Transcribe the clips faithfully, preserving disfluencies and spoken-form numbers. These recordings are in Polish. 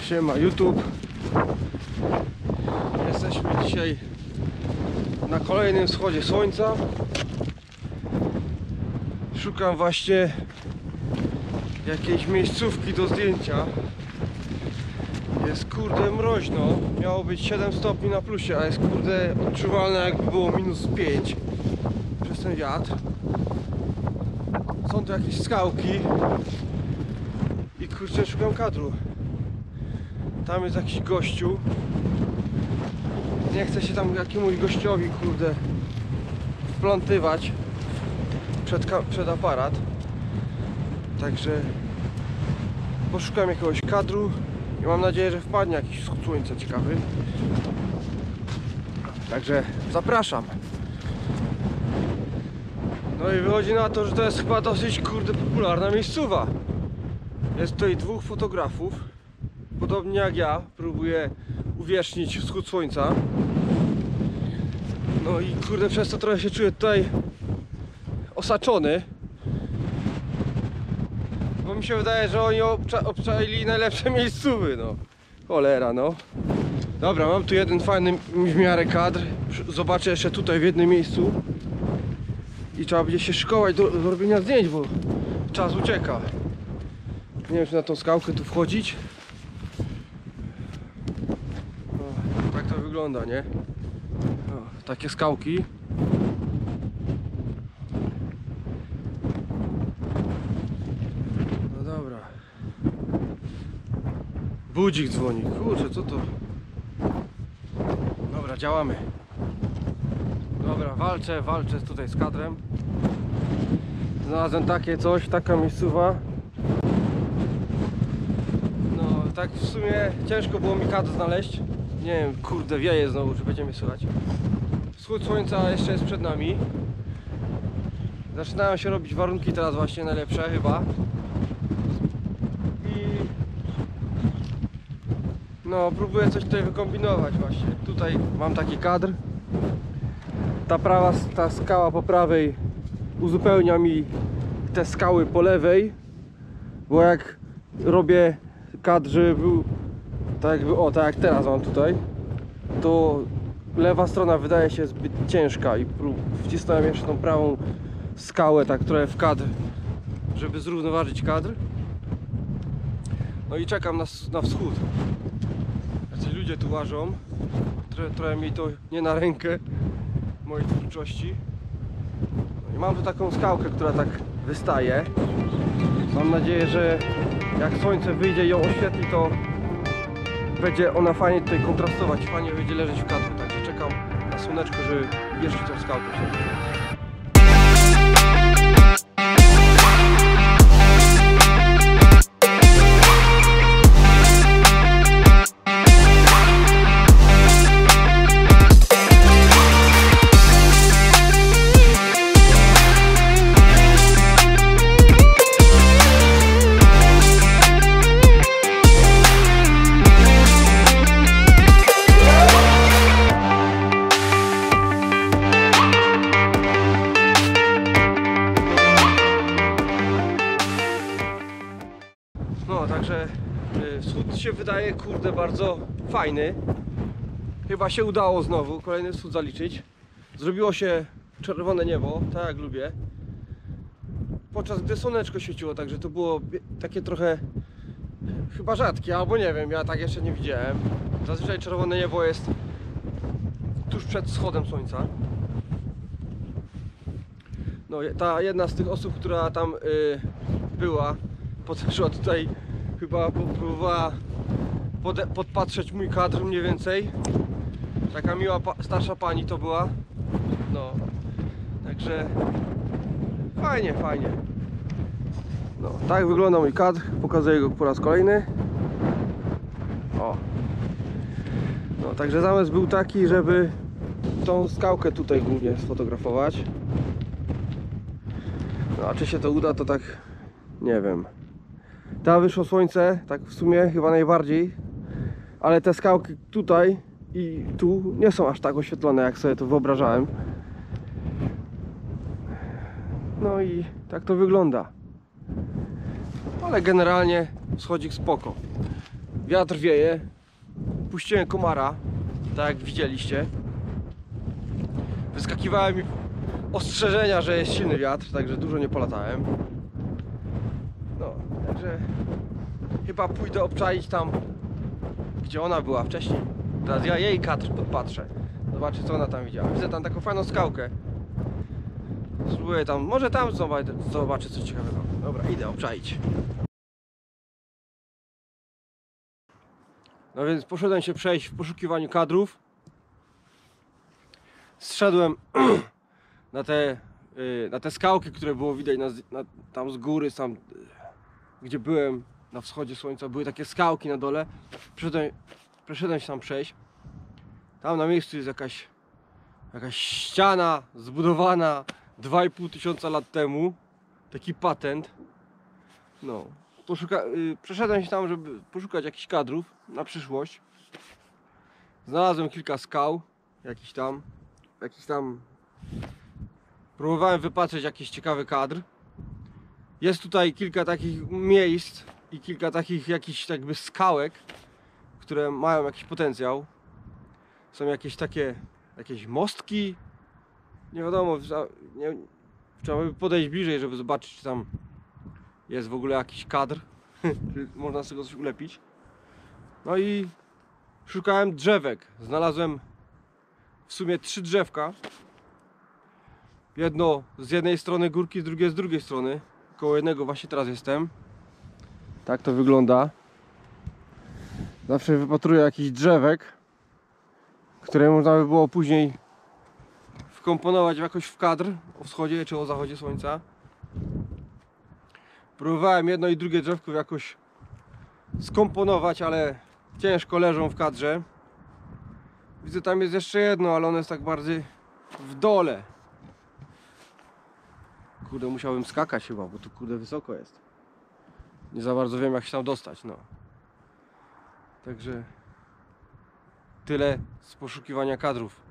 Siema YouTube. Jesteśmy dzisiaj na kolejnym wschodzie słońca. Szukam właśnie jakiejś miejscówki do zdjęcia. Jest kurde mroźno. Miało być siedem stopni na plusie, a jest kurde odczuwalne jakby było minus pięć przez ten wiatr. Są tu jakieś skałki i kurczę szukam kadru. Tam jest jakiś gościu. Nie chcę się tam jakiemuś gościowi kurde wplątywać przed, przed aparat. Także poszukam jakiegoś kadru i mam nadzieję, że wpadnie jakiś wschód słońca ciekawy. Także zapraszam. No i wychodzi na to, że to jest chyba dosyć kurde popularna miejscowa. Jest tutaj dwóch fotografów. Podobnie jak ja, próbuję uwiecznić wschód słońca. No i kurde, przez to trochę się czuję tutaj osaczony. Bo mi się wydaje, że oni obcza obczaili najlepsze miejscówy, no. Cholera, no. Dobra, mam tu jeden fajny w miarę kadr. Zobaczę jeszcze tutaj w jednym miejscu. I trzeba będzie się szykować do, do robienia zdjęć, bo czas ucieka. Nie wiem, czy na tą skałkę tu wchodzić. O, tak to wygląda, nie? O, takie skałki. No dobra. Budzik dzwoni. Kurczę, co to? Dobra, działamy. Dobra, walczę, walczę tutaj z kadrem. Znalazłem takie coś, taka miejscowa. No, tak w sumie ciężko było mi kadr znaleźć. Nie wiem, kurde, wieje znowu, czy będziemy słychać. Wschód słońca jeszcze jest przed nami. Zaczynają się robić warunki teraz właśnie najlepsze chyba. I no, próbuję coś tutaj wykombinować właśnie. Tutaj mam taki kadr. Ta prawa, ta skała po prawej uzupełnia mi te skały po lewej, bo jak robię kadr, żeby był tak jakby, o tak jak teraz mam tutaj, to lewa strona wydaje się zbyt ciężka i wcisnąłem jeszcze tą prawą skałę tak trochę w kadr, żeby zrównoważyć kadr. No i czekam na, na wschód. Jacyś ludzie tu łażą, trochę, trochę mi to nie na rękę mojej twórczości. No i mam tu taką skałkę, która tak wystaje. Mam nadzieję, że jak słońce wyjdzie i ją oświetli, to będzie ona fajnie tutaj kontrastować, fajnie będzie leżeć w kadrze. Także czekam na słoneczko, żeby wierzyć tą skałkę. No, także y, wschód się wydaje kurde bardzo fajny. Chyba się udało znowu kolejny wschód zaliczyć. Zrobiło się czerwone niebo, tak jak lubię. Podczas gdy słoneczko świeciło, także to było takie trochę chyba rzadkie, albo nie wiem, ja tak jeszcze nie widziałem. Zazwyczaj czerwone niebo jest tuż przed wschodem słońca. No, ta jedna z tych osób, która tam y, była, podeszła tutaj, chyba próbowała pod, podpatrzeć mój kadr mniej więcej. Taka miła pa, starsza pani to była. No, także fajnie, fajnie. No, tak wygląda mój kadr, pokazuję go po raz kolejny. O. No, także zamysł był taki, żeby tą skałkę tutaj głównie sfotografować. No, a czy się to uda, to tak nie wiem. Tam wyszło słońce, tak w sumie chyba najbardziej, ale te skałki tutaj i tu nie są aż tak oświetlone, jak sobie to wyobrażałem. No i tak to wygląda. Ale generalnie wschodzik spoko. Wiatr wieje. Puściłem komara, tak jak widzieliście. Wyskakiwałem mi ostrzeżenia, że jest silny wiatr, także dużo nie polatałem. No, także chyba pójdę obczaić tam, gdzie ona była wcześniej. Teraz ja jej kadr podpatrzę. Zobaczę, co ona tam widziała. Widzę tam taką fajną skałkę. Spróbuję tam, może tam zobaczę coś ciekawego. Dobra, idę obczaić. No więc poszedłem się przejść w poszukiwaniu kadrów. Zszedłem na te, na te skałki, które było widać na, na, tam z góry, tam gdzie byłem na wschodzie słońca, były takie skałki na dole. Przeszedłem, przeszedłem się tam przejść. Tam na miejscu jest jakaś, jakaś ściana zbudowana dwa i pół tysiąca lat temu. Taki patent. No. Poszuka, yy, przeszedłem się tam, żeby poszukać jakichś kadrów na przyszłość. Znalazłem kilka skał, jakiś tam, jakiś tam. Próbowałem wypatrzeć jakiś ciekawy kadr. Jest tutaj kilka takich miejsc i kilka takich jakichś jakby skałek, które mają jakiś potencjał. Są jakieś takie, jakieś mostki. Nie wiadomo, nie, trzeba by podejść bliżej, żeby zobaczyć, czy tam jest w ogóle jakiś kadr. Można z tego coś ulepić. No i szukałem drzewek. Znalazłem w sumie trzy drzewka. Jedno z jednej strony górki, drugie z drugiej strony. Koło jednego właśnie teraz jestem. Tak to wygląda. Zawsze wypatruję jakichś drzewek, które można by było później wkomponować jakoś w kadr o wschodzie czy o zachodzie słońca. Próbowałem jedno i drugie drzewko jakoś skomponować, ale ciężko leżą w kadrze. Widzę, tam jest jeszcze jedno, ale ono jest tak bardziej w dole. Kurde, musiałbym skakać chyba, bo tu kurde wysoko jest. Nie za bardzo wiem, jak się tam dostać, no. Także tyle z poszukiwania kadrów.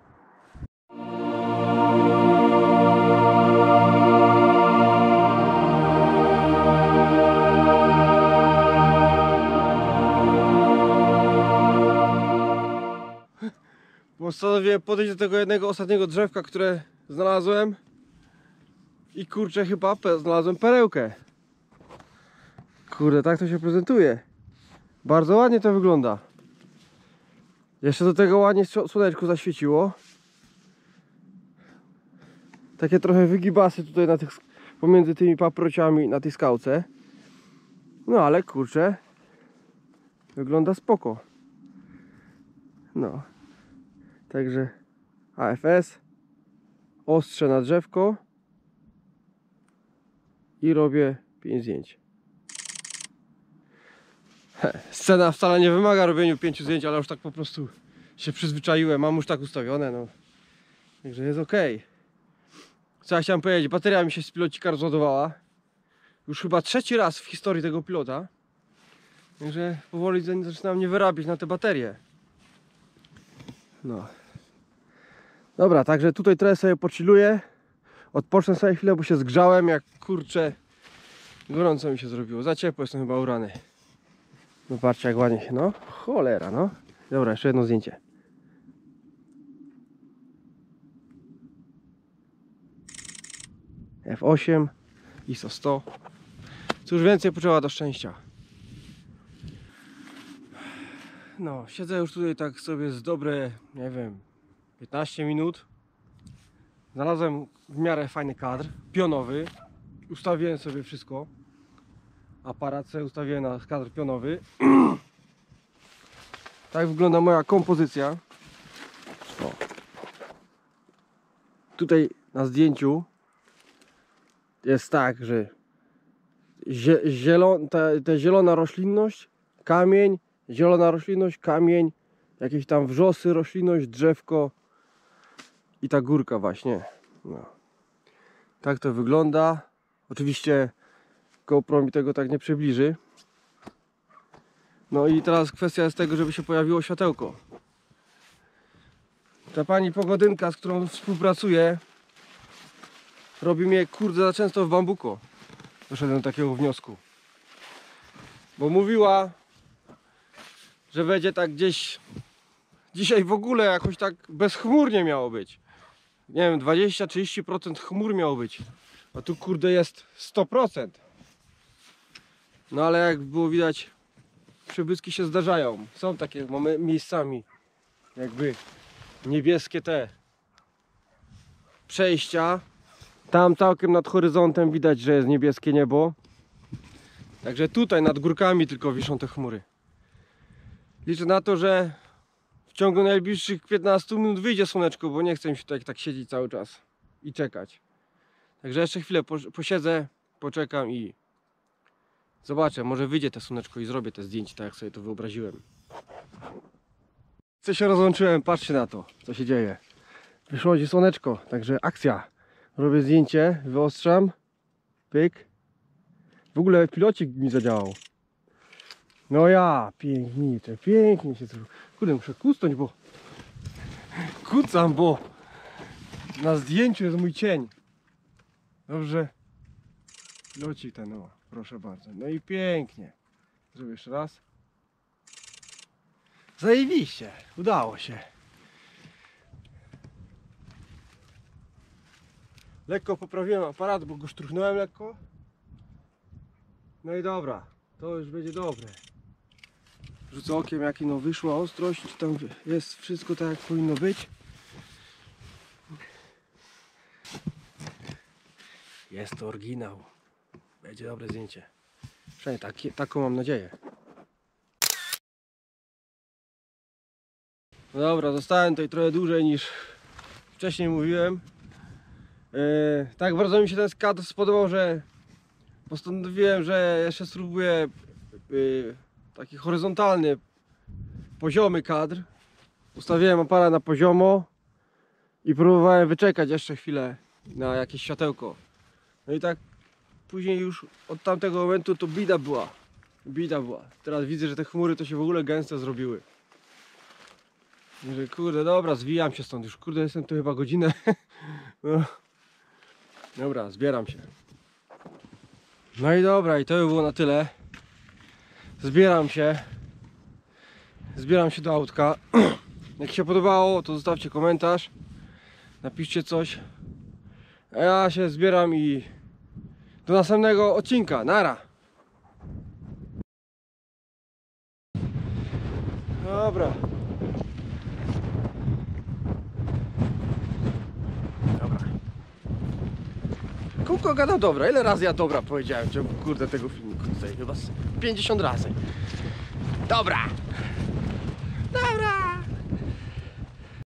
Postanowiłem podejść do tego jednego ostatniego drzewka, które znalazłem. I kurczę, chyba znalazłem perełkę. Kurde, tak to się prezentuje. Bardzo ładnie to wygląda. Jeszcze do tego ładnie słoneczko zaświeciło. Takie trochę wygibasy tutaj na tych, pomiędzy tymi paprociami na tej skałce. No ale kurczę, wygląda spoko. No. Także A F S, ostrze na drzewko i robię pięć zdjęć. He, scena wcale nie wymaga robienia pięciu zdjęć, ale już tak po prostu się przyzwyczaiłem, mam już tak ustawione, no. Także jest ok. Co ja chciałem powiedzieć, bateria mi się z pilocika rozładowała. Już chyba trzeci raz w historii tego pilota. Także powoli zaczynam mnie wyrabiać na te baterie. No. Dobra, także tutaj trochę sobie pochilluję. Odpocznę sobie chwilę, bo się zgrzałem, jak kurczę gorąco mi się zrobiło. Za ciepło jestem chyba urany. No patrzcie, jak ładnie się, no. Cholera, no. Dobra, jeszcze jedno zdjęcie. F osiem, I S O sto. Cóż więcej potrzeba do szczęścia. No, siedzę już tutaj tak sobie z dobre, nie wiem, piętnaście minut. Znalazłem w miarę fajny kadr, pionowy. Ustawiłem sobie wszystko. Aparat sobie ustawiłem na kadr pionowy. Tak wygląda moja kompozycja. O. Tutaj na zdjęciu jest tak, że zielon, ta, ta zielona roślinność, kamień, zielona roślinność, kamień, jakieś tam wrzosy, roślinność, drzewko i ta górka właśnie. No. Tak to wygląda. Oczywiście GoPro mi tego tak nie przybliży. No i teraz kwestia jest tego, żeby się pojawiło światełko. Ta pani pogodynka, z którą współpracuję, robi mnie kurde za często w bambuko. Doszedłem do takiego wniosku. Bo mówiła, że będzie tak gdzieś... Dzisiaj w ogóle jakoś tak bezchmurnie miało być. Nie wiem, dwadzieścia do trzydziestu procent chmur miało być. A tu kurde jest sto procent. No ale jak było widać, przybłyski się zdarzają. Są takie mamy miejscami jakby niebieskie te przejścia. Tam całkiem nad horyzontem widać, że jest niebieskie niebo. Także tutaj nad górkami tylko wiszą te chmury. Liczę na to, że w ciągu najbliższych piętnastu minut wyjdzie słoneczko, bo nie chcę mi się tutaj tak siedzieć cały czas i czekać. Także jeszcze chwilę posiedzę, poczekam i zobaczę, może wyjdzie to słoneczko i zrobię te zdjęcie tak jak sobie to wyobraziłem. Co się rozłączyłem, patrzcie na to, co się dzieje. Wyszło ci słoneczko, także akcja. Robię zdjęcie, wyostrzam, pyk. W ogóle pilocik mi zadziałał. No ja, pięknie, pięknie się zrobiło. Kurde, muszę kusnąć, bo kucam, bo na zdjęciu jest mój cień. Dobrze. Pilocik ten, no, proszę bardzo. No i pięknie. Zrobię jeszcze raz. Zajebiście, udało się. Lekko poprawiłem aparat, bo go szturchnąłem lekko. No i dobra, to już będzie dobre. Rzucę okiem, jaki no wyszła ostrość, czy tam jest wszystko tak jak powinno być. Jest to oryginał. Będzie dobre zdjęcie. Przynajmniej takie, taką mam nadzieję. No dobra, zostałem tutaj trochę dłużej niż wcześniej mówiłem. Yy, tak bardzo mi się ten kadr spodobał, że postanowiłem, że jeszcze spróbuję yy, taki horyzontalny, poziomy kadr. Ustawiłem aparat na poziomo i próbowałem wyczekać jeszcze chwilę na jakieś światełko. No i tak później już od tamtego momentu to bida była. Bida była. Teraz widzę, że te chmury to się w ogóle gęste zrobiły. Że kurde, dobra, zwijam się stąd już. Kurde, jestem tu chyba godzinę. No. Dobra, zbieram się. No i dobra, i to by było na tyle. Zbieram się. Zbieram się do autka. Jak się podobało, to zostawcie komentarz. Napiszcie coś. A ja się zbieram i do następnego odcinka. Nara! Dobra. Dobra. Kółko gadał dobra. Ile razy ja dobra powiedziałem w ciągu kurde tego filmiku tutaj? Chyba z pięćdziesiąt razy. Dobra!